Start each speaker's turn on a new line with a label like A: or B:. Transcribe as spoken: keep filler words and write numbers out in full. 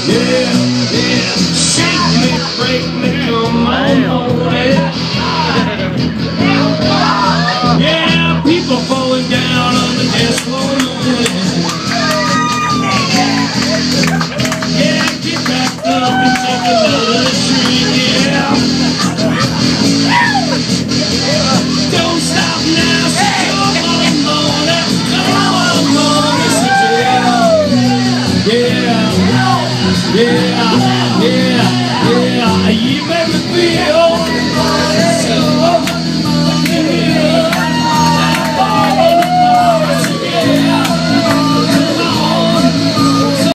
A: Yeah, yeah, shake me, break me, come on, hold it. Yeah, people falling down on the dance floor. Yeah, get back up and take another drink, yeah. Don't stop now, so come on, Mona, come on, Mona, so yeah, yeah, yeah, yeah, yeah, you make me feel